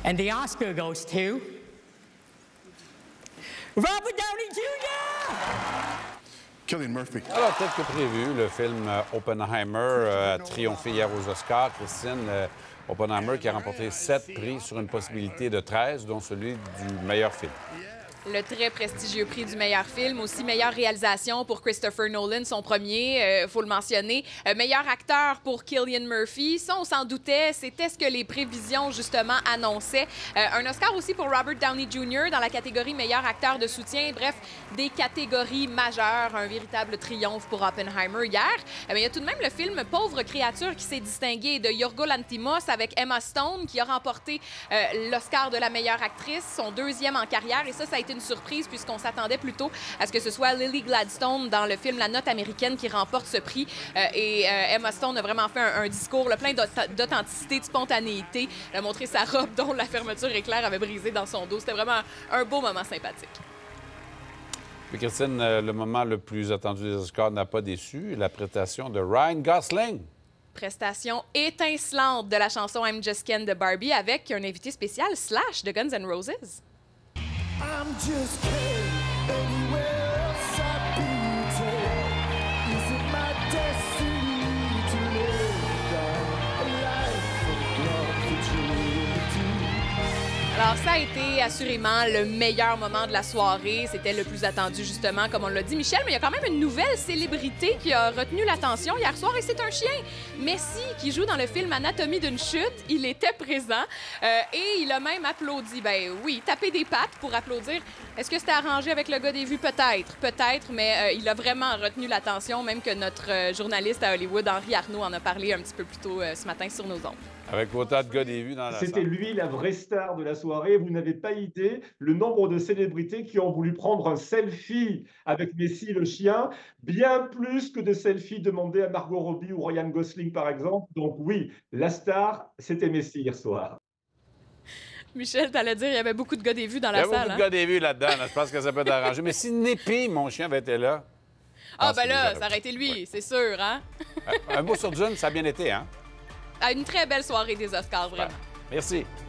And the Oscar goes to Robert Downey Jr. Cillian Murphy. Alors, tel que prévu, le film Oppenheimer a triomphé hier aux Oscars. Christine, Oppenheimer qui a remporté 7 prix sur une possibilité de 13, dont celui du meilleur film. Le très prestigieux prix du meilleur film, aussi meilleure réalisation pour Christopher Nolan, son premier, faut le mentionner. Meilleur acteur pour Cillian Murphy. Ça, on s'en doutait. C'était ce que les prévisions, justement, annonçaient. Un Oscar aussi pour Robert Downey Jr. dans la catégorie meilleur acteur de soutien. Bref, des catégories majeures. Un véritable triomphe pour Oppenheimer hier. Mais il y a tout de même le film Pauvre créature qui s'est distingué de Yorgos Lanthimos avec Emma Stone qui a remporté l'Oscar de la meilleure actrice, son deuxième en carrière. Et ça a été une surprise puisqu'on s'attendait plutôt à ce que ce soit Lily Gladstone dans le film La Note américaine qui remporte ce prix. Emma Stone a vraiment fait un discours plein d'authenticité, de spontanéité. Elle a montré sa robe dont la fermeture éclair avait brisé dans son dos. C'était vraiment un beau moment sympathique. Puis Christine, le moment le plus attendu des Oscars n'a pas déçu, la prestation de Ryan Gosling. Prestation étincelante de la chanson I'm Just Ken de Barbie avec un invité spécial Slash de Guns N' Roses. I'm just Ken, anywhere else I'd be told. Is it my destiny to live a life of love and truth? Alors, ça a été assurément le meilleur moment de la soirée. C'était le plus attendu, justement, comme on l'a dit, Michel. Mais il y a quand même une nouvelle célébrité qui a retenu l'attention hier soir, et c'est un chien. Messi, qui joue dans le film Anatomie d'une chute, il était présent et il a même applaudi. Ben oui, taper des pattes pour applaudir. Est-ce que c'était arrangé avec le gars des vues? Peut-être, mais il a vraiment retenu l'attention, même que notre journaliste à Hollywood, Henri Arnaud, en a parlé un petit peu plus tôt ce matin sur nos ondes. Avec autant de gars des vues dans la salle. C'était lui la vraie star de la soirée. Vous n'avez pas idée le nombre de célébrités qui ont voulu prendre un selfie avec Messi le chien, bien plus que de selfies demandés à Margot Robbie ou Ryan Gosling par exemple. Donc oui, la star, c'était Messi hier soir. Michel, t'allais dire, il y avait beaucoup de gars des vues dans la salle. Il y a beaucoup de gars des vues là-dedans. Là. Je pense que ça peut t'arranger. Mais si Népi, mon chien, avait été là... Ah ben là, ça aurait été lui, c'est sûr, hein? Un mot sur Dune, ça a bien été, hein? Une très belle soirée des Oscars, vraiment. Merci.